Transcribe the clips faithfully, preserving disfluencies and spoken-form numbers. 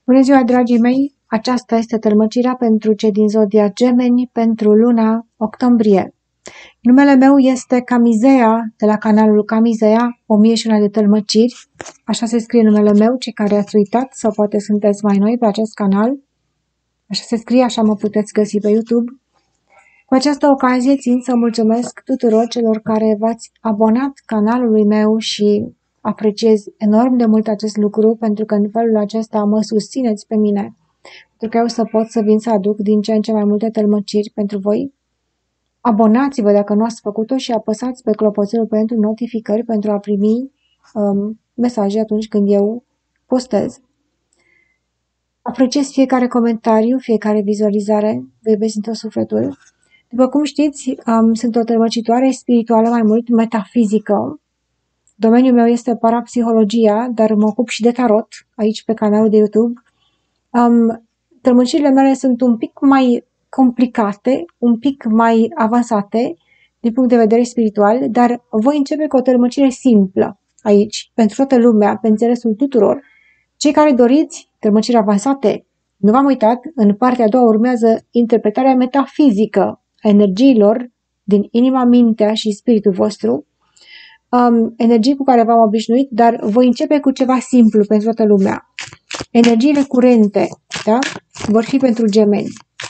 Bună ziua, dragii mei! Aceasta este tălmăcirea pentru cei din zodia Gemeni pentru luna octombrie. Numele meu este Camizea, de la canalul Camizea, o mie și una de tălmăciri. Așa se scrie numele meu, cei care ați uitat sau poate sunteți mai noi pe acest canal. Așa se scrie, așa mă puteți găsi pe YouTube. Cu această ocazie țin să mulțumesc tuturor celor care v-ați abonat canalului meu și apreciez enorm de mult acest lucru, pentru că în felul acesta mă susțineți pe mine, pentru că eu să pot să vin să aduc din ce în ce mai multe tălmăciri pentru voi. Abonați-vă dacă nu ați făcut-o și apăsați pe clopoțelul pentru notificări pentru a primi um, mesaje atunci când eu postez. Apreciez fiecare comentariu, fiecare vizualizare, vă iubesc din tot sufletul. După cum știți, um, sunt o tălmăcitoare spirituală, mai mult metafizică. Domeniul meu este parapsihologia, dar mă ocup și de tarot aici pe canalul de YouTube. Um, tălmăcirile mele sunt un pic mai complicate, un pic mai avansate din punct de vedere spiritual, dar voi începe cu o tălmăcire simplă aici, pentru toată lumea, pe înțelesul tuturor. Cei care doriți tălmăciri avansate, nu v-am uitat, în partea a doua urmează interpretarea metafizică a energiilor din inima, mintea și spiritul vostru, um, energii cu care v-am obișnuit, dar voi începe cu ceva simplu pentru toată lumea. Energiile curente, da? Vor fi pentru gemeni.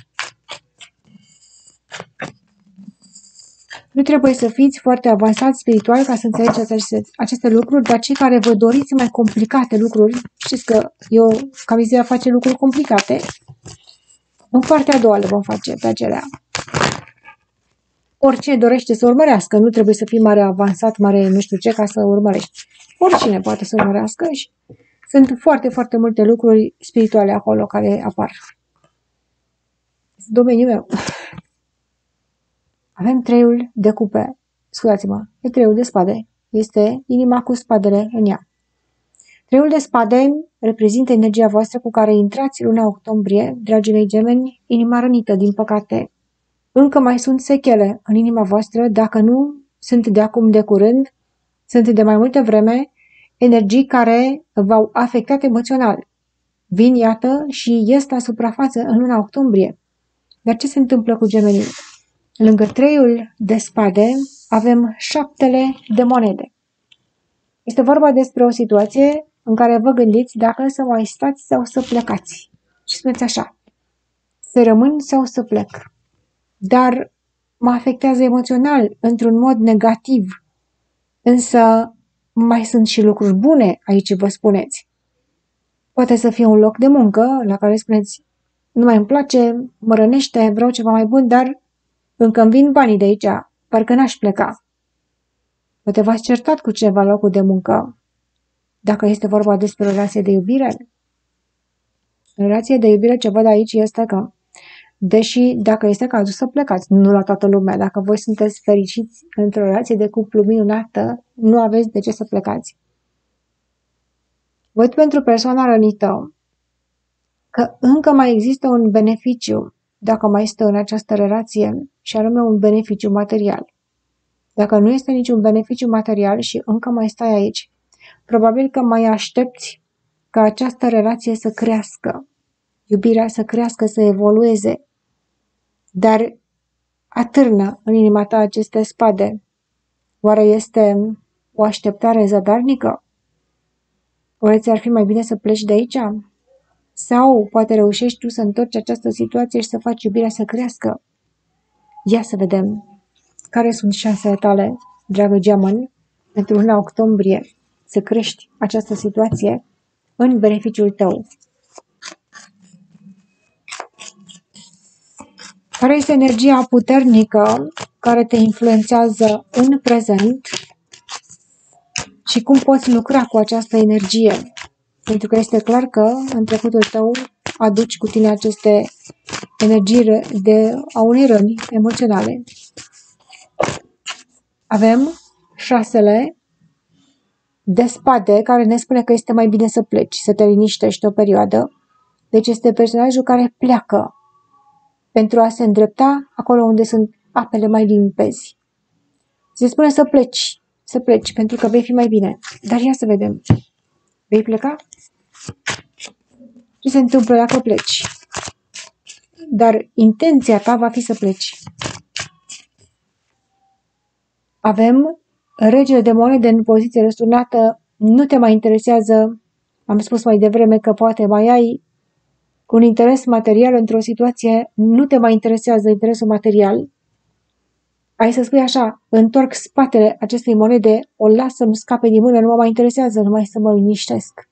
Nu trebuie să fiți foarte avansați spiritual ca să înțelegeți aceste, aceste lucruri, dar cei care vă doriți mai complicate lucruri, știți că eu, Camizea face lucruri complicate, în partea a doua le vom face pe acelea. Oricine dorește să urmărească, nu trebuie să fii mare avansat, mare nu știu ce, ca să urmărești. Oricine poate să urmărească și sunt foarte, foarte multe lucruri spirituale acolo care apar. Domeniul meu. Avem treiul de cupe, scuzați-mă, e treiul de spade, este inima cu spadele în ea. Treiul de spade reprezintă energia voastră cu care intrați luna octombrie, dragii mei gemeni, inima rănită, din păcate. Încă mai sunt sechele în inima voastră, dacă nu sunt de acum de curând, sunt de mai multă vreme, energii care v-au afectat emoțional. Vin, iată, și ies la suprafață în luna octombrie. Dar ce se întâmplă cu gemenii? Lângă treiul de spade avem șaptele de monede. Este vorba despre o situație în care vă gândiți dacă să mai stați sau să plecați. Și spuneți așa, să rămân sau să plec. Dar mă afectează emoțional, într-un mod negativ. Însă mai sunt și lucruri bune aici, vă spuneți. Poate să fie un loc de muncă la care spuneți, nu mai îmi place, mă rănește, vreau ceva mai bun, dar încă îmi vin banii de aici, parcă n-aș pleca. Poate v-ați certat cu cineva la locul de muncă. Dacă este vorba despre o relație de iubire, în relație de iubire ce văd aici este că, deși dacă este cazul să plecați, nu la toată lumea, dacă voi sunteți fericiți într-o relație de cuplu minunată, nu aveți de ce să plecați. Văd pentru persoana rănită că încă mai există un beneficiu dacă mai stă în această relație, și anume un beneficiu material. Dacă nu este niciun beneficiu material și încă mai stai aici, probabil că mai aștepți ca această relație să crească, iubirea să crească, să evolueze, dar atârnă în inima ta aceste spade. Oare este o așteptare zadarnică? Oare ți-ar fi mai bine să pleci de aici? Sau poate reușești tu să întorci această situație și să faci iubirea să crească? Ia să vedem care sunt șansele tale, dragă geamăn, pentru luna octombrie, să crești această situație în beneficiul tău. Care este energia puternică care te influențează în prezent și cum poți lucra cu această energie? Pentru că este clar că în trecutul tău aduci cu tine aceste energii de, a unei răni emoționale. Avem șasele de spade care ne spune că este mai bine să pleci, să te liniștești o perioadă. Deci este personajul care pleacă pentru a se îndrepta acolo unde sunt apele mai limpezi. Se spune să pleci, să pleci pentru că vei fi mai bine. Dar ia să vedem. Vei pleca? Ce se întâmplă dacă pleci? Dar intenția ta va fi să pleci. Avem regele de monede în poziție răsturnată, nu te mai interesează, am spus mai devreme că poate mai ai un interes material într-o situație, nu te mai interesează interesul material, ai să spui așa, întorc spatele acestei monede, o las să-mi scape din mână, nu mă mai interesează, numai să mă liniștesc.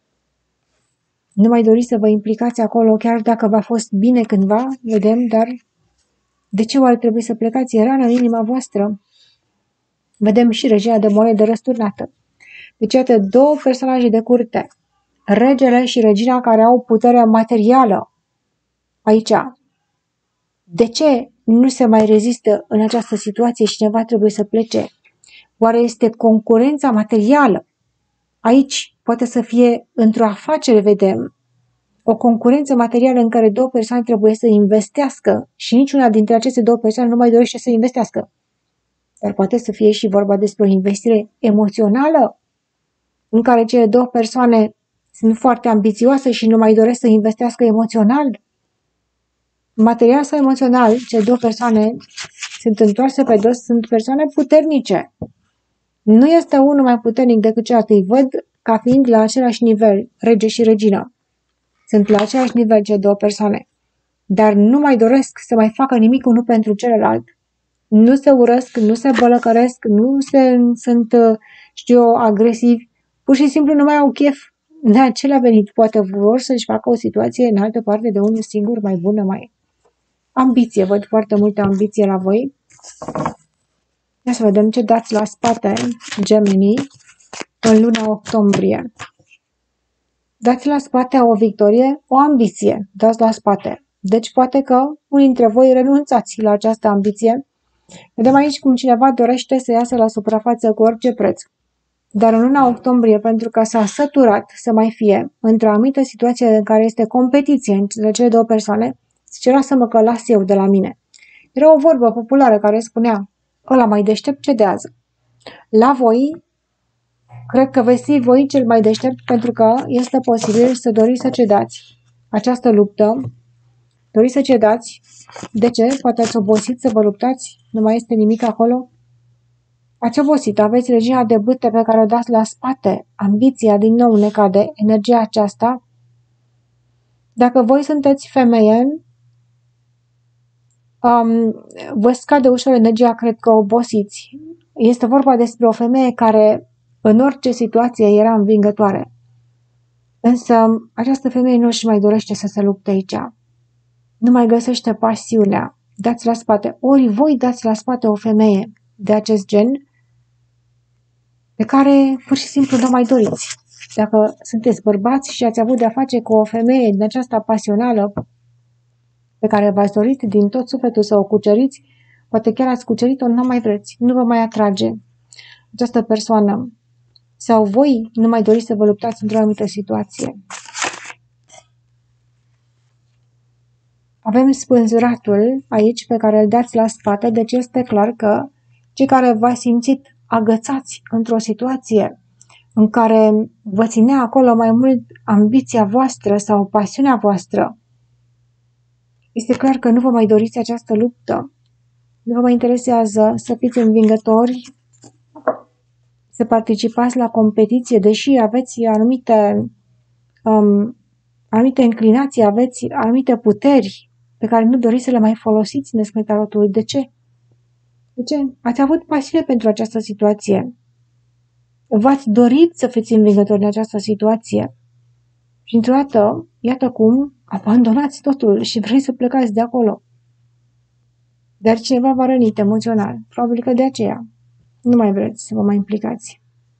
Nu mai doriți să vă implicați acolo, chiar dacă v-a fost bine cândva, vedem, dar de ce oare trebuie să plecați? E rană în inima voastră. Vedem și regina de monede răsturnată. Deci, iată, două personaje de curte, regele și regina care au puterea materială aici. De ce nu se mai rezistă în această situație și cineva trebuie să plece? Oare este concurența materială? Aici poate să fie într-o afacere, vedem, o concurență materială în care două persoane trebuie să investească și niciuna dintre aceste două persoane nu mai dorește să investească. Dar poate să fie și vorba despre o investire emoțională în care cele două persoane sunt foarte ambițioase și nu mai doresc să investească emoțional. Material sau emoțional, cele două persoane sunt întoarse pe dos, sunt persoane puternice. Nu este unul mai puternic decât celălalt, îi văd ca fiind la același nivel, rege și regină. Sunt la același nivel cele două persoane, dar nu mai doresc să mai facă nimic unul pentru celălalt. Nu se urăsc, nu se bălăcăresc, nu se, sunt, știu eu, agresivi, pur și simplu nu mai au chef. De acela a venit, poate vor să-și facă o situație în altă parte de unul singur, mai bună, mai... Ambiție, văd foarte multă ambiție la voi. Ia să vedem ce dați la spate, gemenii, în luna octombrie. Dați la spate o victorie, o ambiție, dați la spate. Deci poate că unii dintre voi renunțați la această ambiție. Vedem aici cum cineva dorește să iasă la suprafață cu orice preț. Dar în luna octombrie, pentru că s-a săturat să mai fie într-o anumită situație în care este competiție între cele două persoane, zice, lasă-mă că las eu de la mine. Era o vorbă populară care spunea, ăla mai deștept cedează. La voi, cred că veți fi voi cel mai deștept pentru că este posibil să doriți să cedați această luptă. Doriți să cedați. De ce? Poate ați obosit să vă luptați? Nu mai este nimic acolo? Ați obosit, aveți regina de bâte pe care o dați la spate. Ambiția din nou ne cade, energia aceasta. Dacă voi sunteți femeie, um, vă scade ușor energia, cred că obosiți. Este vorba despre o femeie care în orice situație era învingătoare. Însă această femeie nu își mai dorește să se lupte aici. Nu mai găsește pasiunea. Dați la spate. Ori voi dați la spate o femeie de acest gen pe care pur și simplu nu mai doriți. Dacă sunteți bărbați și ați avut de-a face cu o femeie din aceasta pasională pe care v-ați dorit din tot sufletul să o cuceriți, poate chiar ați cucerit-o, nu mai vreți, nu vă mai atrage această persoană. Sau voi nu mai doriți să vă luptați într-o anumită situație. Avem spânzuratul aici pe care îl dați la spate, deci este clar că cei care v-ați simțit agățați într-o situație în care vă ținea acolo mai mult ambiția voastră sau pasiunea voastră, este clar că nu vă mai doriți această luptă. Nu vă mai interesează să fiți învingători, să participați la competiție, deși aveți anumite, um, anumite inclinații, aveți anumite puteri pe care nu doriți să le mai folosiți în descărcarea tarotului. De ce? De ce? Ați avut pasiune pentru această situație. V-ați dorit să fiți învingători în această situație. Și într-o dată, iată cum, abandonați totul și vreți să plecați de acolo. Dar cineva v-a rănit emoțional. Probabil că de aceea nu mai vreți să vă mai implicați.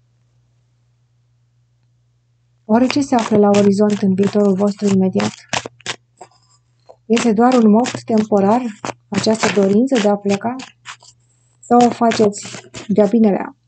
Oare ce se află la orizont în viitorul vostru imediat? Este doar un moft temporar această dorință de a pleca? Sau o faceți de-a binelea?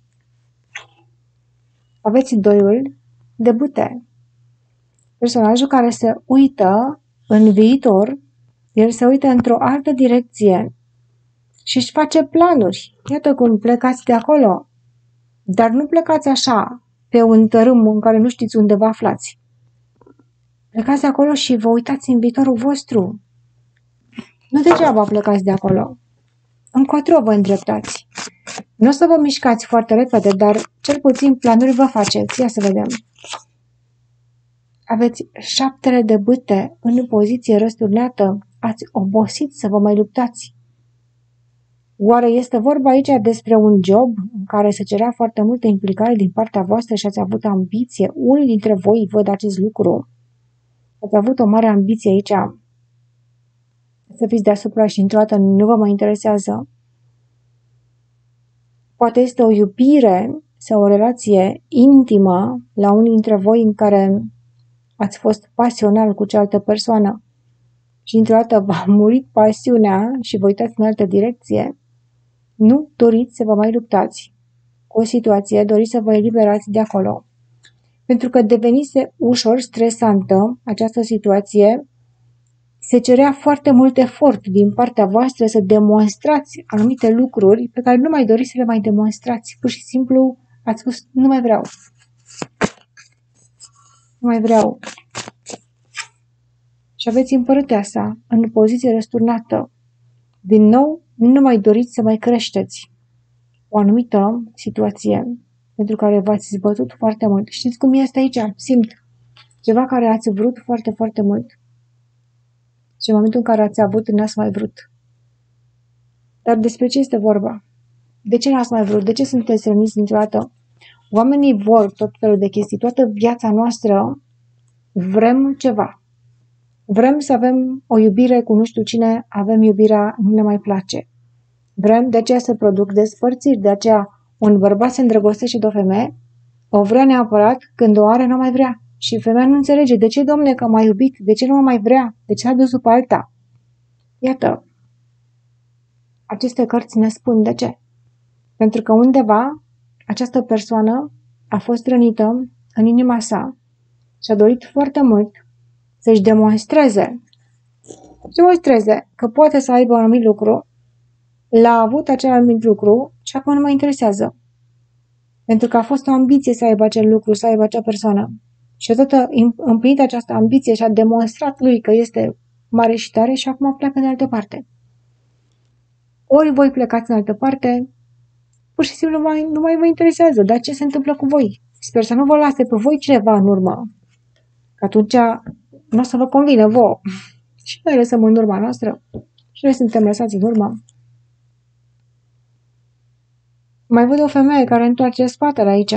Aveți doiul de bâte. Personajul care se uită în viitor, el se uită într-o altă direcție și își face planuri. Iată cum plecați de acolo. Dar nu plecați așa, pe un tărâm în care nu știți unde vă aflați. Plecați de acolo și vă uitați în viitorul vostru. Nu degeaba plecați de acolo. Încotro vă îndreptați. Nu o să vă mișcați foarte repede, dar cel puțin planuri vă faceți. Ia să vedem. Aveți șaptele de bâte în poziție răsturnată. Ați obosit să vă mai luptați. Oare este vorba aici despre un job în care se cerea foarte multă implicare din partea voastră și ați avut ambiție? Unii dintre voi văd acest lucru. Ați avut o mare ambiție aici să fiți deasupra și într-o dată nu vă mai interesează. Poate este o iubire sau o relație intimă la unii dintre voi în care ați fost pasional cu cealaltă persoană și într-o dată v-a murit pasiunea și vă uitați în altă direcție. Nu doriți să vă mai luptați cu o situație, doriți să vă eliberați de acolo. Pentru că devenise ușor stresantă această situație, se cerea foarte mult efort din partea voastră să demonstrați anumite lucruri pe care nu mai doriți să le mai demonstrați. Pur și simplu ați spus, nu mai vreau. Nu mai vreau. Și aveți împărăteasa în poziție răsturnată. Din nou, nu mai doriți să mai creșteți o anumită situație pentru care v-ați zbătut foarte mult. Știți cum este aici? Simt ceva care ați vrut foarte, foarte mult. Și în momentul în care ați avut, n-ați mai vrut. Dar despre ce este vorba? De ce n-ați mai vrut? De ce sunteți răniți dintr-o dată? Oamenii vor tot felul de chestii. Toată viața noastră vrem ceva. Vrem să avem o iubire cu nu știu cine, avem iubirea, nu ne mai place. Vrem de aceea să produc despărțiri, de aceea un bărbat se îndrăgostește de o femeie, o vrea neapărat, când o are nu mai vrea. Și femeia nu înțelege, de ce, domne, că m-a iubit, de ce nu mă mai vrea, de ce a dus după alta. Iată, aceste cărți ne spun de ce. Pentru că undeva această persoană a fost rănită în inima sa și a dorit foarte mult să-și demonstreze, demonstreze că poate să aibă un anumit lucru, l-a avut acel anumit lucru și acum nu mă interesează. Pentru că a fost o ambiție să aibă acel lucru, să aibă acea persoană. Și odată împlinit această ambiție și a demonstrat lui că este mare și tare și acum pleacă în altă parte. Ori voi plecați în altă parte, pur și simplu nu mai, nu mai vă interesează, dar ce se întâmplă cu voi? Sper să nu vă lase pe voi cineva în urmă, că atunci nu o să vă convine vouă. Și noi lăsăm în urma noastră și noi suntem lăsați în urmă. Mai văd o femeie care întoarce spatele aici.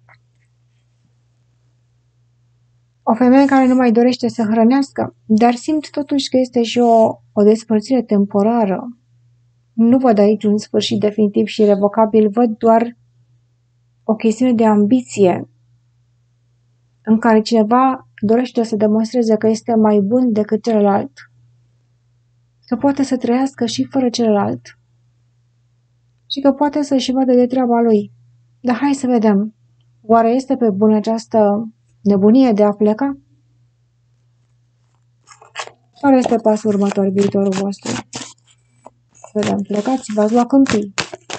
O femeie care nu mai dorește să hrănească, dar simt totuși că este și o, o despărțire temporară. Nu văd aici un sfârșit definitiv și irrevocabil, văd doar o chestiune de ambiție în care cineva dorește să demonstreze că este mai bun decât celălalt, că poate să trăiască și fără celălalt și că poate să-și vadă de treaba lui. Dar hai să vedem, oare este pe bun această nebunie de a pleca? Care este pasul următor, viitorul vostru? Vedem, plecați, v-ați luat câmpii.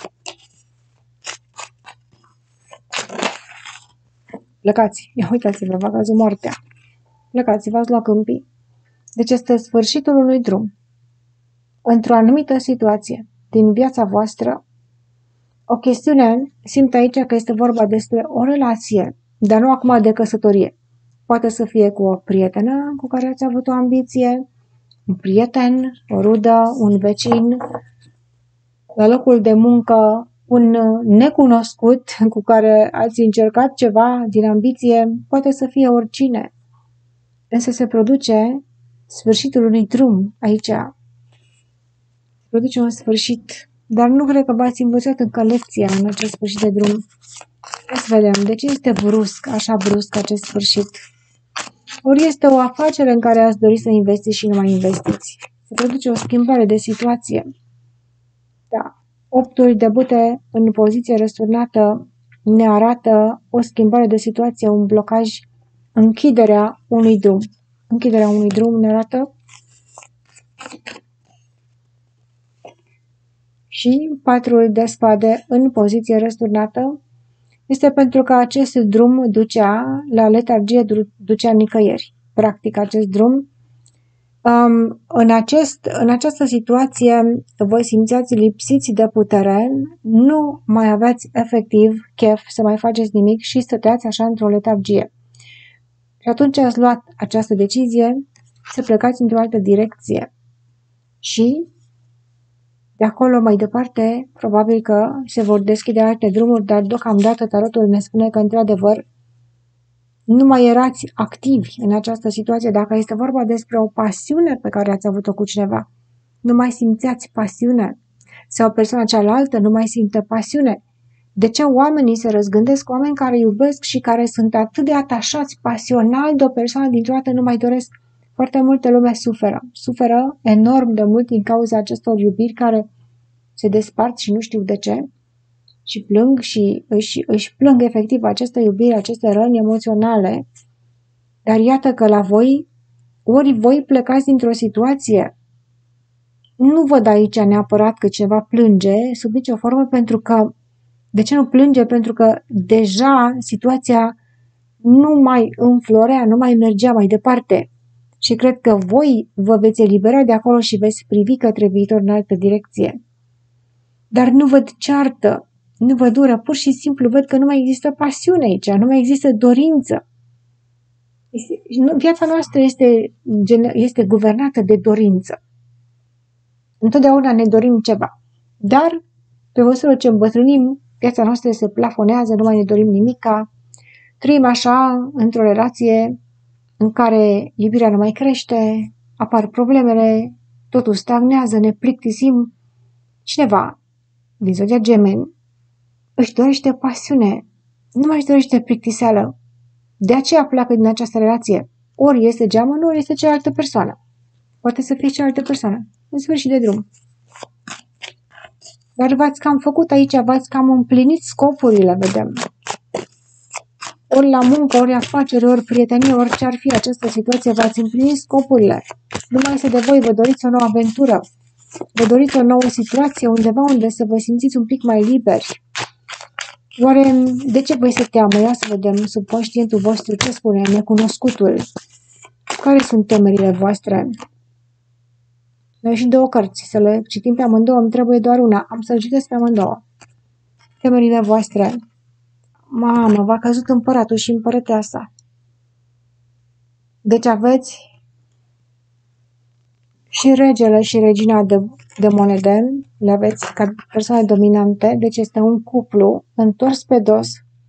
Plecați, ia uitați-vă, v-a cazul moartea. Plecați, v-ați luat câmpii. Deci este sfârșitul unui drum. Într-o anumită situație din viața voastră, o chestiune, simt aici că este vorba despre o relație, dar nu acum de căsătorie. Poate să fie cu o prietenă cu care ați avut o ambiție, un prieten, o rudă, un vecin, la locul de muncă, un necunoscut cu care ați încercat ceva din ambiție, poate să fie oricine. Însă se produce sfârșitul unui drum aici. Se produce un sfârșit, dar nu cred că v-ați învățat încă lecția în acest sfârșit de drum. Hai să vedem, de ce este brusc, așa brusc acest sfârșit? Ori este o afacere în care ați dori să investiți și nu mai investiți. Se produce o schimbare de situație. Da. Optul de bâte în poziție răsturnată ne arată o schimbare de situație, un blocaj, închiderea unui drum. Închiderea unui drum ne arată și patrul de spade în poziție răsturnată este pentru că acest drum ducea la letargie, ducea nicăieri. practic acest drum. Um, în, acest, în această situație vă simțeați lipsiți de putere, nu mai aveați efectiv chef să mai faceți nimic și stăteați așa într-o letargie. Și atunci ați luat această decizie să plecați într-o altă direcție. Și de acolo mai departe, probabil că se vor deschide alte drumuri, dar deocamdată tarotul ne spune că, într-adevăr, nu mai erați activi în această situație. Dacă este vorba despre o pasiune pe care ați avut-o cu cineva, nu mai simțeați pasiune. Sau persoana cealaltă nu mai simte pasiune. De ce oamenii se răzgândesc? Oameni care iubesc și care sunt atât de atașați pasional de o persoană, dintr-o dată nu mai doresc. Foarte multă lume suferă. Suferă enorm de mult din cauza acestor iubiri care se despart și nu știu de ce. Și plâng și își, își plâng efectiv aceste iubiri, aceste răni emoționale. Dar iată că la voi, ori voi plecați dintr-o situație, nu văd aici neapărat că cineva plânge sub nicio formă, pentru că, de ce nu plânge? Pentru că deja situația nu mai înflorea, nu mai mergea mai departe. Și cred că voi vă veți elibera de acolo și veți privi către viitor în altă direcție. Dar nu văd ceartă, nu văd ură, pur și simplu văd că nu mai există pasiune aici, nu mai există dorință. Este, viața noastră este, este guvernată de dorință. Întotdeauna ne dorim ceva. Dar, pe măsură ce îmbătrânim, viața noastră se plafonează, nu mai ne dorim nimica. Trăim așa, într-o relație în care iubirea nu mai crește, apar problemele, totul stagnează, ne plictisim. Cineva din zodia Gemeni își dorește pasiune, nu mai își dorește plictiseală. De aceea pleacă din această relație. Ori este geamănul, ori este cealaltă persoană. Poate să fie cealaltă persoană. În sfârșit de drum. Dar v-ați cam făcut aici, v-ați cam împlinit scopurile, vedem. Ori la muncă, ori afaceri, ori prietenie, orice ar fi această situație, v-ați împlinit scopurile. Nu mai este de voi, vă doriți o nouă aventură. Vă doriți o nouă situație undeva unde să vă simțiți un pic mai liberi. Oare de ce voi se teamă? Ia să vedem sub conștientul vostru ce spune necunoscutul. Care sunt temerile voastre? Noi și două cărți, să le citim pe amândouă, îmi trebuie doar una. Am să le citesc pe amândouă. Temerile voastre. Mamă, v-a căzut împăratul și împărăteasa. Deci aveți și regele și regina de, de monede, le aveți ca persoane dominante, deci este un cuplu întors pe dos.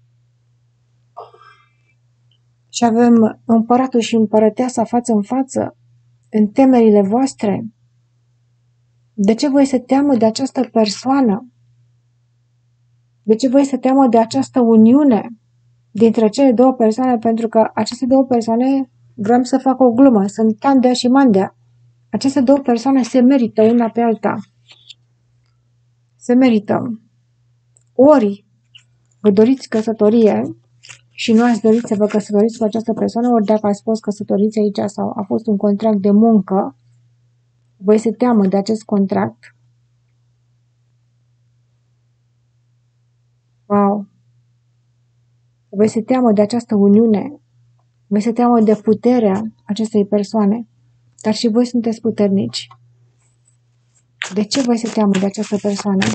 Și avem împăratul și împărăteasa față în față, în temerile voastre. De ce voi să teamă de această persoană? De ce voi să teamă de această uniune dintre cele două persoane? Pentru că aceste două persoane, vreau să fac o glumă, sunt Tandea și Mandea. Aceste două persoane se merită una pe alta. Se merită. Ori vă doriți căsătorie și nu ați dorit să vă căsătoriți cu această persoană, ori dacă ați fost căsătoriți aici sau a fost un contract de muncă, voi se teamă de acest contract. Wow! Voi se teamă de această uniune. Voi se teamă de puterea acestei persoane. Dar și voi sunteți puternici. De ce voi se teamă de această persoană?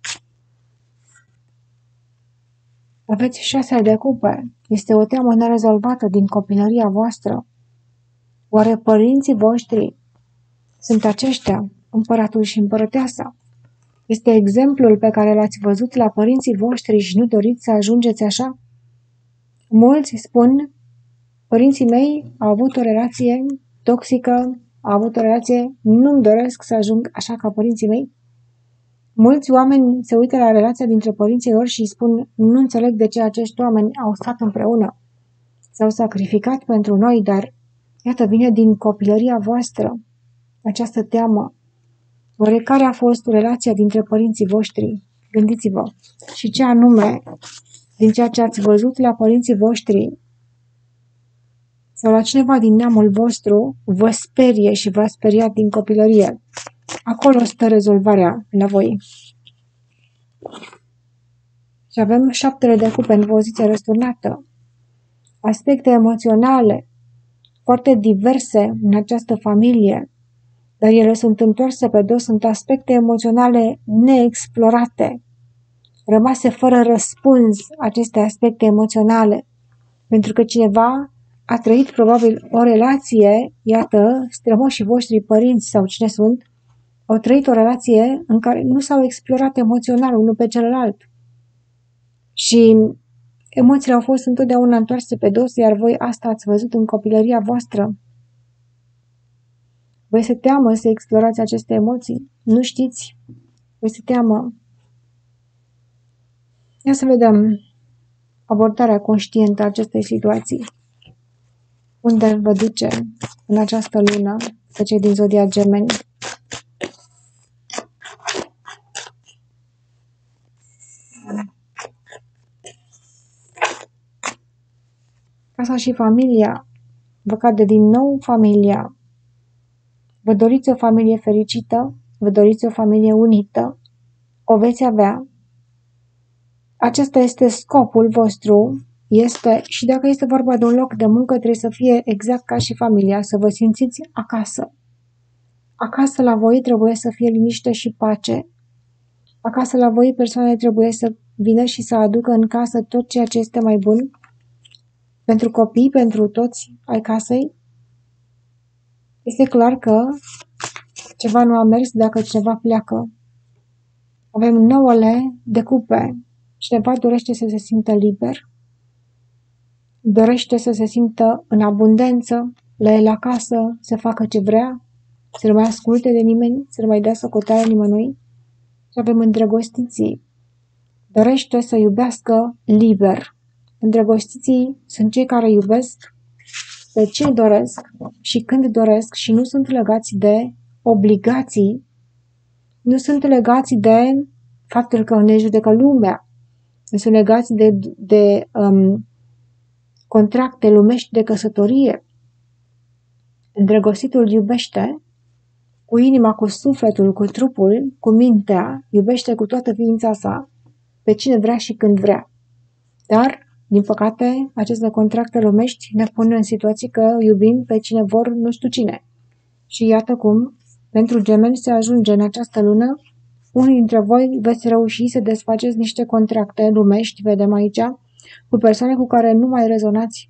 Aveți șasea de cupe. Este o teamă nerezolvată din copilăria voastră. Oare părinții voștri sunt aceștia, împăratul și împărăteasa? Este exemplul pe care l-ați văzut la părinții voștri și nu doriți să ajungeți așa? Mulți spun, părinții mei au avut o relație toxică, au avut o relație, nu-mi doresc să ajung așa ca părinții mei. Mulți oameni se uită la relația dintre părinții lor și spun, nu înțeleg de ce acești oameni au stat împreună. S-au sacrificat pentru noi, dar iată, vine din copilăria voastră această teamă. Oare care a fost relația dintre părinții voștri? Gândiți-vă. Și ce anume, din ceea ce ați văzut la părinții voștri sau la cineva din neamul vostru, vă sperie și v-a speriat din copilărie. Acolo stă rezolvarea la voi. Și avem șaptele de cupe în poziție răsturnată. Aspecte emoționale. foarte diverse în această familie, dar ele sunt întoarse pe dos, sunt aspecte emoționale neexplorate, rămase fără răspuns aceste aspecte emoționale, pentru că cineva a trăit probabil o relație, iată, strămoșii voștri părinți sau cine sunt, au trăit o relație în care nu s-au explorat emoțional unul pe celălalt. Și emoțiile au fost întotdeauna întoarse pe dos, iar voi asta ați văzut în copilăria voastră. Voi se teamă să explorați aceste emoții. Nu știți. Voi se teamă. Ia să vedem abordarea conștientă a acestei situații. Unde vă duce în această lună pe cei din zodia Gemeni? Casa și familia. Vă cade din nou familia. Vă doriți o familie fericită, vă doriți o familie unită, o veți avea. Acesta este scopul vostru, este, și dacă este vorba de un loc de muncă, trebuie să fie exact ca și familia, să vă simțiți acasă. Acasă la voi trebuie să fie liniște și pace. Acasă la voi persoane trebuie să vină și să aducă în casă tot ceea ce este mai bun pentru copii, pentru toți ai casei. Este clar că ceva nu a mers dacă cineva pleacă. Avem nouăle de cupe. Cineva dorește să se simtă liber, dorește să se simtă în abundență, la el acasă, să facă ce vrea, să nu mai asculte de nimeni, să nu mai dea socoteală nimănui. Și avem îndrăgostiții. Dorește să iubească liber. Îndrăgostiții sunt cei care iubesc pe ce doresc și când doresc și nu sunt legați de obligații, nu sunt legați de faptul că ne judecă lumea, nu sunt legați de, de um, contracte lumești de căsătorie. Îndrăgostitul iubește cu inima, cu sufletul, cu trupul, cu mintea, iubește cu toată ființa sa pe cine vrea și când vrea. Dar, din păcate, aceste contracte lumești ne pun în situații că iubim pe cine vor nu știu cine. Și iată cum, pentru Gemeni se ajunge în această lună, unii dintre voi veți reuși să desfaceți niște contracte lumești, vedem aici, cu persoane cu care nu mai rezonați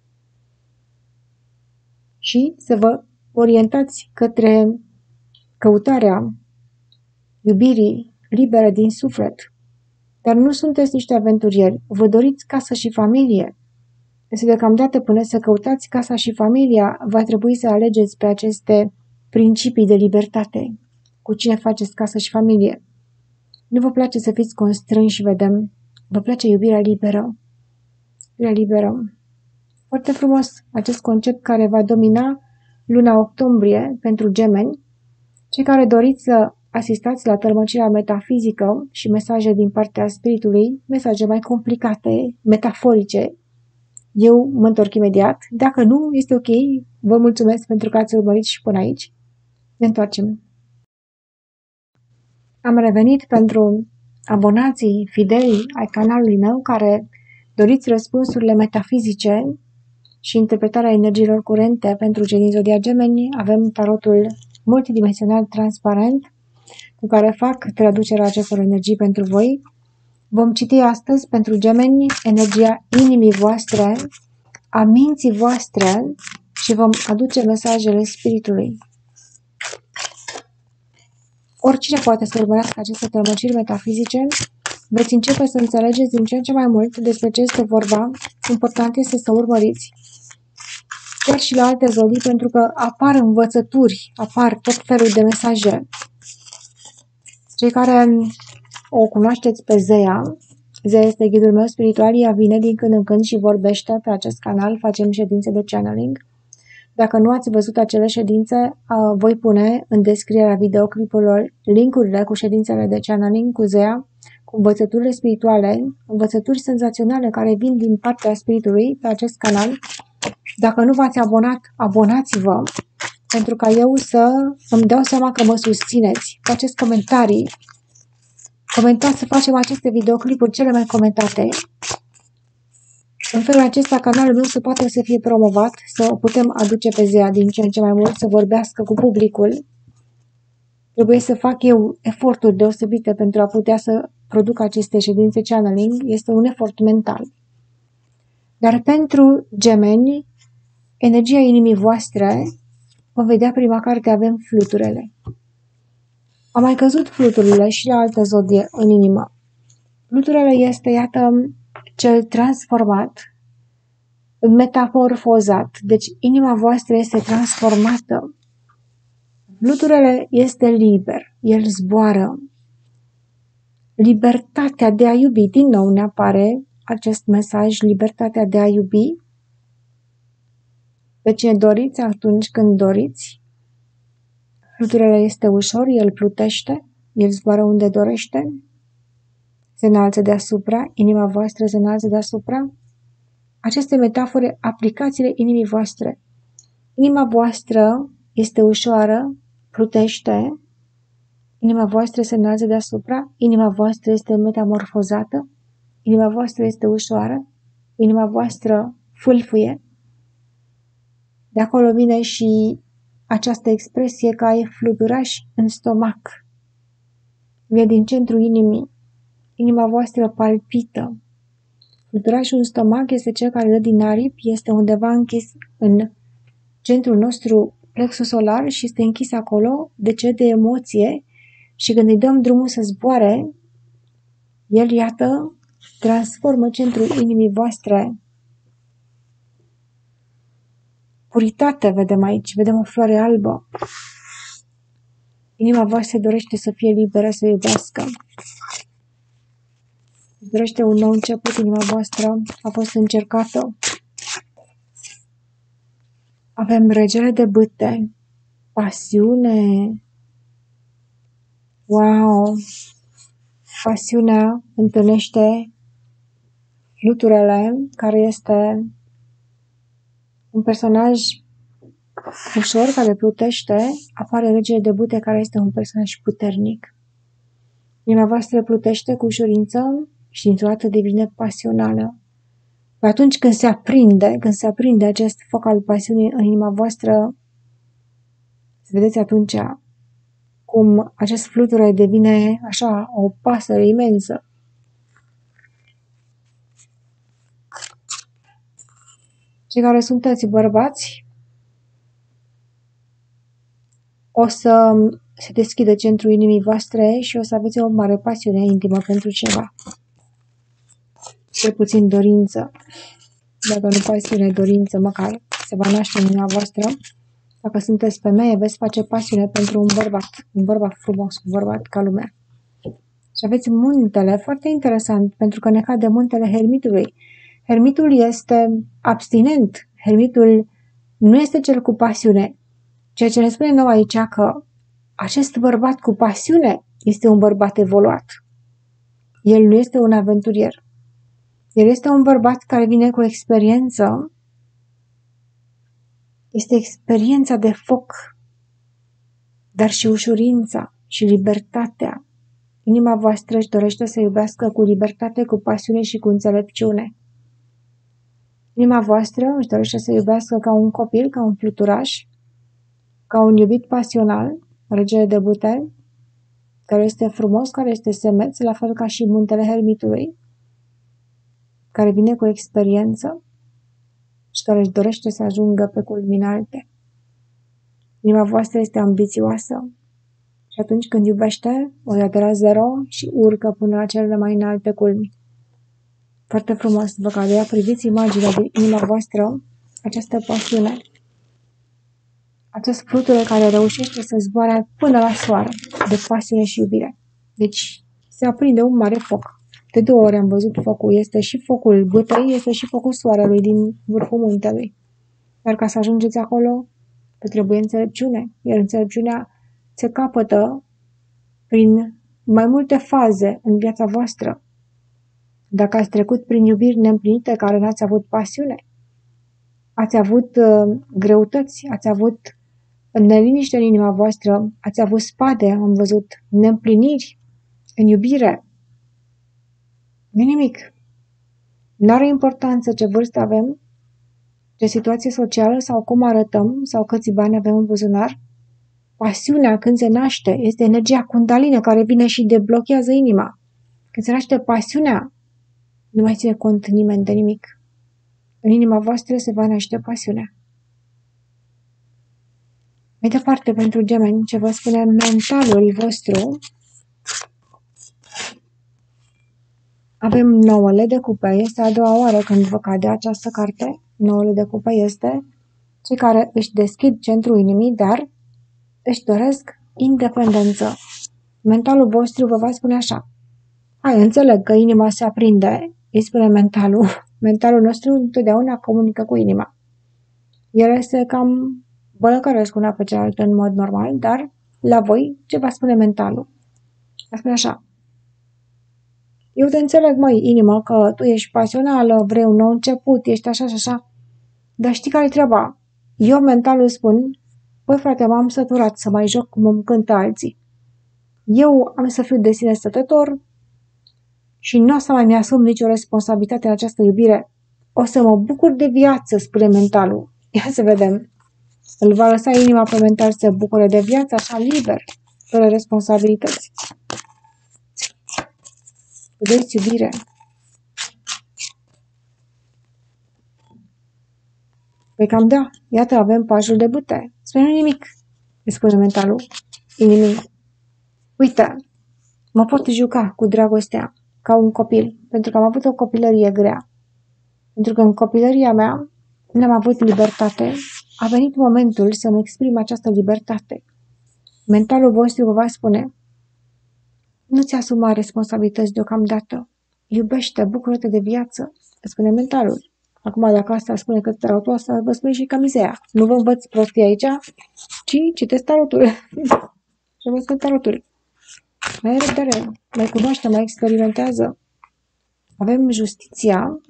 și să vă orientați către căutarea iubirii libere din suflet. Dar nu sunteți niște aventurieri, vă doriți casă și familie. Este deocamdată până să căutați casa și familia, va trebui să alegeți pe aceste principii de libertate. Cu cine faceți casă și familie? Nu vă place să fiți constrânși, vedem. Vă place iubirea liberă. Iubirea liberă. Foarte frumos acest concept care va domina luna octombrie pentru Gemeni. Cei care doriți să asistați la tălmăcirea metafizică și mesaje din partea spiritului, mesaje mai complicate, metaforice, eu mă întorc imediat. Dacă nu, este ok. Vă mulțumesc pentru că ați urmărit și până aici. Ne întoarcem. Am revenit pentru abonații fideli ai canalului meu care doriți răspunsurile metafizice și interpretarea energiilor curente pentru cei din zodia Gemeni. Avem tarotul multidimensional transparent cu care fac traducerea acestor energii pentru voi. Vom citi astăzi pentru Gemeni energia inimii voastre, a minții voastre și vom aduce mesajele spiritului. Oricine poate să urmărească aceste tălmăciri metafizice, veți începe să înțelegeți din ce în ce mai mult despre ce este vorba. Important este să urmăriți chiar și la alte zodii, pentru că apar învățături, apar tot felul de mesaje. Cei care o cunoașteți pe Zeea, Zeea este ghidul meu spiritual, ea vine din când în când și vorbește pe acest canal, facem ședințe de channeling. Dacă nu ați văzut acele ședințe, voi pune în descrierea videoclipurilor linkurile cu ședințele de channeling cu Zeea, cu învățăturile spirituale, învățături senzaționale care vin din partea spiritului pe acest canal. Dacă nu v-ați abonat, abonați-vă, pentru ca eu să îmi dau seama că mă susțineți. Faceți comentarii, comentați să facem aceste videoclipuri cele mai comentate. În felul acesta, canalul meu să poate să fie promovat, să putem aduce pe Zea din ce în ce mai mult, să vorbească cu publicul. Trebuie să fac eu eforturi deosebite pentru a putea să produc aceste ședințe channeling. Este un efort mental. Dar pentru gemeni, energia inimii voastre, vom vedea prima carte, avem fluturele. Am mai căzut fluturile și la altă zodie în inimă. Fluturele este, iată, cel transformat, metamorfozat. Deci inima voastră este transformată. Fluturele este liber. El zboară. Libertatea de a iubi. Din nou ne apare acest mesaj, libertatea de a iubi. Pe cine doriți atunci când doriți. Fluturele este ușor, el plutește, el zboară unde dorește. Se înalță deasupra, inima voastră se înalță deasupra. Aceste metafore, aplicațiile inimii voastre. Inima voastră este ușoară, plutește, inima voastră se înalță deasupra, inima voastră este metamorfozată, inima voastră este ușoară, inima voastră fâlfâie. De acolo vine și această expresie că ai fluturaș în stomac. Vine din centrul inimii. Inima voastră palpită. Fluturașul în stomac este cel care dă din aripi, este undeva închis în centrul nostru plexus solar și este închis acolo de ce de emoție și când îi dăm drumul să zboare, el, iată, transformă centrul inimii voastre. Puritate vedem aici, vedem o floare albă. Inima voastră dorește să fie liberă, să iubească. Dorește un nou început, inima voastră a fost încercată. Avem regele de bâte, pasiune. Wow! Pasiunea întâlnește fluturele, care este un personaj ușor care plutește. Apare regele de bâte, care este un personaj puternic. Inima voastră plutește cu ușurință și dintr-o dată devine pasională. Atunci când se aprinde, când se aprinde acest foc al pasiunii în inima voastră, să vedeți atunci cum acest fluture devine așa o pasăre imensă. Cei care sunteți bărbați, o să se deschidă centrul inimii voastre și o să aveți o mare pasiune intimă pentru ceva. Cel puțin dorință. Dacă nu pasiune, dorință, măcar se va naște în inima voastră. Dacă sunteți femeie, veți face pasiune pentru un bărbat. Un bărbat frumos, un bărbat ca lumea. Și aveți muntele, foarte interesant, pentru că ne cade muntele Hermitului. Hermitul este abstinent. Hermitul nu este cel cu pasiune. Ceea ce ne spune nou aici că acest bărbat cu pasiune este un bărbat evoluat. El nu este un aventurier. El este un bărbat care vine cu experiență. Este experiența de foc, dar și ușurința și libertatea. Inima voastră își dorește să iubească cu libertate, cu pasiune și cu înțelepciune. Inima voastră își dorește să iubească ca un copil, ca un fluturaș, ca un iubit pasional, regele de bâte, care este frumos, care este semeț, la fel ca și muntele Hermitului, care vine cu experiență și care își dorește să ajungă pe culmi înalte. Inima voastră este ambițioasă și atunci când iubește, o ia de la zero și urcă până la cele mai înalte culmi. Foarte frumos, după care ea priviți imaginea din inima voastră, această pasiune, acest fluture care reușește să zboare până la soare de pasiune și iubire. Deci se aprinde un mare foc. De două ori am văzut focul. Este și focul bâtei, este și focul soarelui din vârful muntelui. Dar ca să ajungeți acolo, trebuie înțelepciune. Iar înțelepciunea se capătă prin mai multe faze în viața voastră. Dacă ați trecut prin iubiri neîmplinite care n-ați avut pasiune, ați avut uh, greutăți, ați avut neliniște în inima voastră, ați avut spade, am văzut neîmpliniri în iubire, nu nimic. N-are importanță ce vârstă avem, ce situație socială sau cum arătăm sau câți bani avem în buzunar. Pasiunea, când se naște, este energia Kundalini care vine și deblochează inima. Când se naște pasiunea, nu mai ține cont nimeni de nimic. În inima voastră se va naște pasiunea. Mai departe, pentru gemeni, ce vă spune mentalul vostru, avem nouăle de cupe. Este a doua oară când vă cade această carte. Nouăle de cupe este cei care își deschid centrul inimii, dar își doresc independență. Mentalul vostru vă va spune așa. Hai, înțeleg că inima se aprinde, îi spune mentalul. Mentalul nostru întotdeauna comunică cu inima. El este cam bălăcăresc una pe cealaltă în mod normal, dar la voi ce va spune mentalul? Va spune așa. Eu te înțeleg, măi, inimă, că tu ești pasională, vrei un nou început, ești așa și așa. Dar știi care-i treaba? Eu mentalul spun, băi frate, m-am săturat să mai joc cum îmi cântă alții. Eu am să fiu de sine stătător și nu o să mai mi-asum nicio responsabilitate în această iubire. O să mă bucur de viață, spune mentalul. Ia să vedem. Îl va lăsa inima pe mental să se bucure de viață așa liber, fără responsabilități. Vedeți iubire. Păi cam da, iată avem pajul de bâte. Spune nimic, îi spune mentalul. Nimic. Uite, mă pot juca cu dragostea ca un copil, pentru că am avut o copilărie grea. Pentru că în copilăria mea n-am avut libertate. A venit momentul să-mi exprim această libertate. Mentalul vostru vă va spune, nu-ți asuma responsabilități deocamdată. Iubește, bucură-te de viață, îți spune mentalul. Acum, dacă asta spune că tarotul ăsta, vă spune și camizeea. Nu vă învăț prostii aici, ci citesc tarotul. Și vă spun tarotul. Mai ai răbdare, mai cunoaște, mai experimentează. Avem justiția.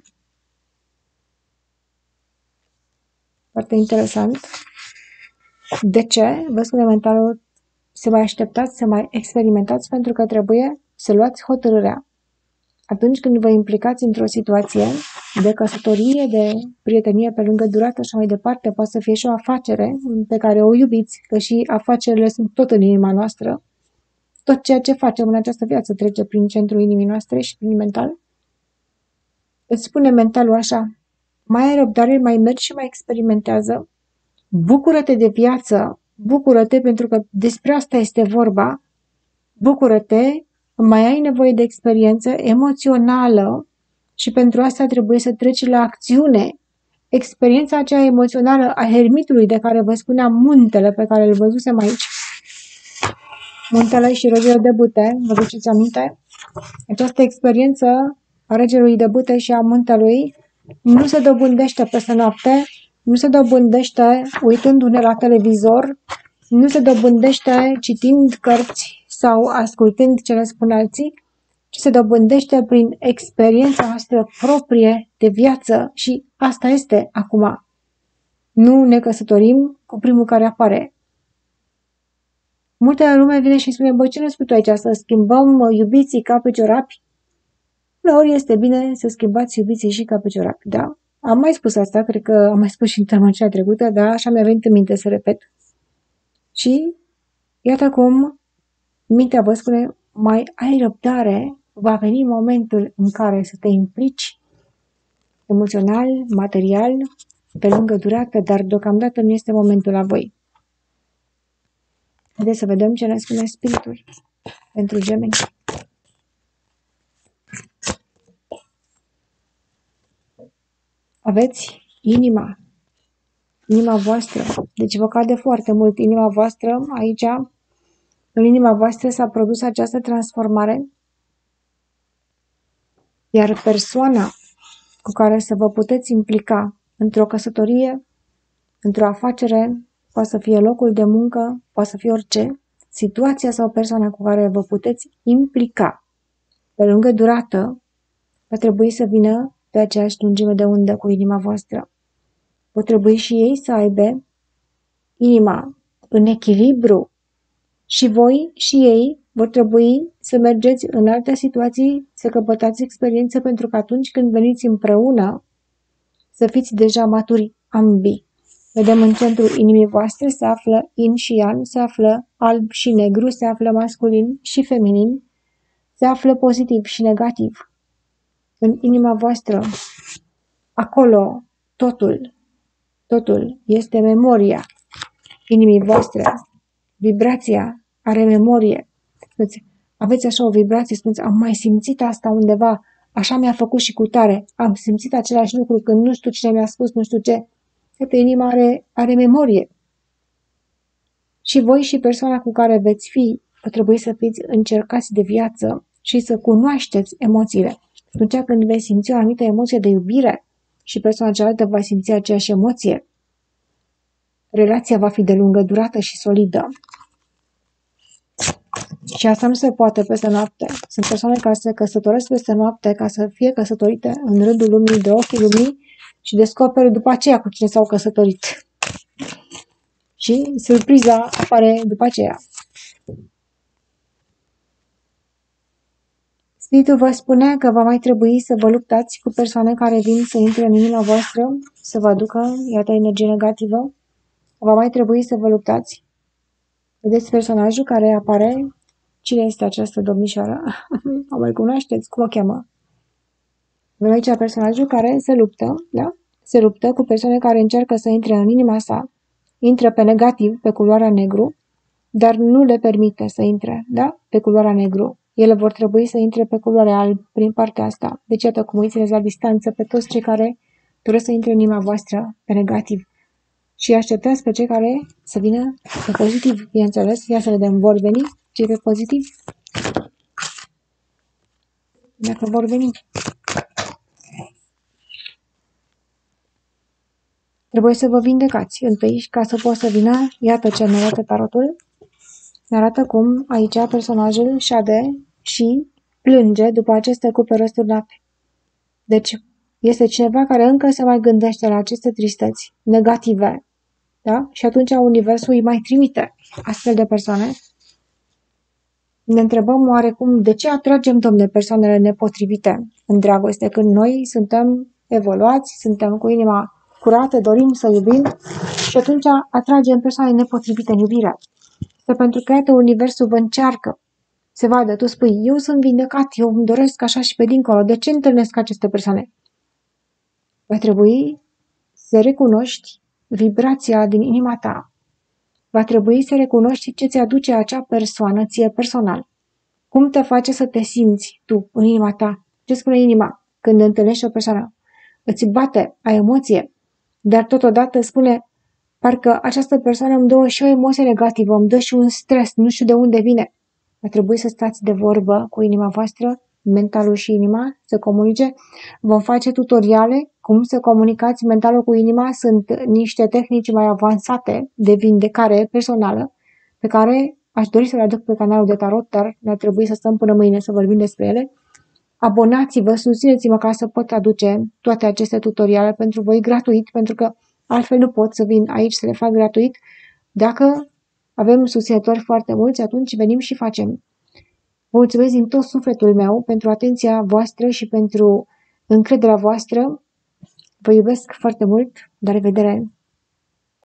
Foarte interesant. De ce? Vă spune mentalul, să mai așteptați, să mai experimentați, pentru că trebuie să luați hotărârea. Atunci când vă implicați într-o situație de căsătorie, de prietenie pe lungă durată și mai departe, poate să fie și o afacere pe care o iubiți, că și afacerile sunt tot în inima noastră. Tot ceea ce facem în această viață trece prin centrul inimii noastre și prin mental. Îți spune mentalul așa, mai ai răbdare, mai mergi și mai experimentează. Bucură-te de viață, bucură-te pentru că despre asta este vorba. Bucură-te, mai ai nevoie de experiență emoțională și pentru asta trebuie să treci la acțiune. Experiența aceea emoțională a hermitului de care vă spuneam, muntele pe care îl văzusem aici. Muntele și regele de bâte, vă duceți aminte? Această experiență a regelui de bâte și a muntelui nu se dobândește peste noapte, nu se dobândește uitându-ne la televizor, nu se dobândește citind cărți sau ascultând ce ne spun alții, ci se dobândește prin experiența noastră proprie de viață și asta este acum. Nu ne căsătorim cu primul care apare. Multă lume vine și îmi spune, băi, ce ne spui tu aici, să schimbăm iubiții ca pe ciorapi? Uneori este bine să schimbați iubiții și ca pe ciorapi, da? Am mai spus asta, cred că am mai spus și în tămăcea trecută, dar așa mi-a venit în minte să repet. Și iată cum mintea vă spune, mai ai răbdare, va veni momentul în care să te implici emoțional, material, pe lungă durată, dar deocamdată nu este momentul la voi. Haideți să vedem ce ne spune spiritul pentru gemeni. Aveți inima, inima voastră, deci vă cade foarte mult inima voastră aici. În inima voastră s-a produs această transformare, iar persoana cu care să vă puteți implica într-o căsătorie, într-o afacere, poate să fie locul de muncă, poate să fie orice, situația sau persoana cu care vă puteți implica pe lungă durată, va trebui să vină pe aceeași lungime de undă cu inima voastră. Va trebui și ei să aibă inima în echilibru și voi și ei vor trebui să mergeți în alte situații, să căpătați experiență, pentru că atunci când veniți împreună, să fiți deja maturi ambii. Vedem în centrul inimii voastre se află yin și yang, se află alb și negru, se află masculin și feminin, se află pozitiv și negativ. În inima voastră, acolo, totul, totul este memoria inimii voastre. Vibrația are memorie. Aveți așa o vibrație, spuneți, am mai simțit asta undeva, așa mi-a făcut și cu tare, am simțit același lucru când nu știu cine mi-a spus, nu știu ce. Iată, inima are, are memorie. Și voi și persoana cu care veți fi, va trebui să fiți încercați de viață și să cunoașteți emoțiile. Atunci când veți simți o anumită emoție de iubire și persoana cealaltă va simți aceeași emoție, relația va fi de lungă durată și solidă. Și asta nu se poate peste noapte. Sunt persoane care se căsătoresc peste noapte ca să fie căsătorite în rândul lumii, de ochii lumii, și descoperă după aceea cu cine s-au căsătorit. Și surpriza apare după aceea. Spiritul vă spune că va mai trebui să vă luptați cu persoane care vin să intre în inima voastră, să vă aducă, iată, energie negativă. Va mai trebui să vă luptați. Vedeți personajul care apare? Cine este această domnișoară? O mai cunoașteți? Cum o cheamă? Vedem aici personajul care se luptă, da? Se luptă cu persoane care încearcă să intre în inima sa, intră pe negativ, pe culoarea negru, dar nu le permite să intre, da? Pe culoarea negru. Ele vor trebui să intre pe culoarea alb prin partea asta. Deci, iată cum uiți la distanță pe toți cei care doresc să intre în inima voastră pe negativ. Și așteptați pe cei care să vină pe pozitiv, bineînțeles. Ia să vedem, vor veni cei pe pozitiv? Dacă vor veni. Trebuie să vă vindecați întâi ca să pot să vină. Iată ce ne arată tarotul. Ne arată cum aici personajul șade și plânge după aceste cupe răsturnate. Deci este cineva care încă se mai gândește la aceste tristeți negative. Da? Și atunci universul îi mai trimite astfel de persoane. Ne întrebăm oarecum de ce atragem, domne, persoanele nepotrivite în dragoste, când noi suntem evoluați, suntem cu inima curată, dorim să iubim și atunci atragem persoane nepotrivite în iubire. Este pentru că, iată, universul vă încearcă să vadă. Tu spui, eu sunt vindecat, eu îmi doresc așa și pe dincolo. De ce întâlnesc aceste persoane? Va trebui să recunoști vibrația din inima ta. Va trebui să recunoști ce ți aduce acea persoană ție personal. Cum te face să te simți tu în inima ta? Ce spune inima când întâlnești o persoană? Îți bate, ai emoție, dar totodată spune, parcă această persoană îmi dă și o emoție negativă, îmi dă și un stres, nu știu de unde vine. Va trebui să stați de vorbă cu inima voastră, mentalul și inima, să comunice. Vom face tutoriale cum să comunicați mentalul cu inima. Sunt niște tehnici mai avansate de vindecare personală pe care aș dori să le aduc pe canalul de tarot, dar ne-ar trebui să stăm până mâine să vorbim despre ele. Abonați-vă, susțineți-mă ca să pot aduce toate aceste tutoriale pentru voi gratuit, pentru că altfel nu pot să vin aici să le fac gratuit. Dacă avem susținători foarte mulți, atunci venim și facem. Vă mulțumesc din tot sufletul meu pentru atenția voastră și pentru încrederea voastră. Vă iubesc foarte mult. La revedere!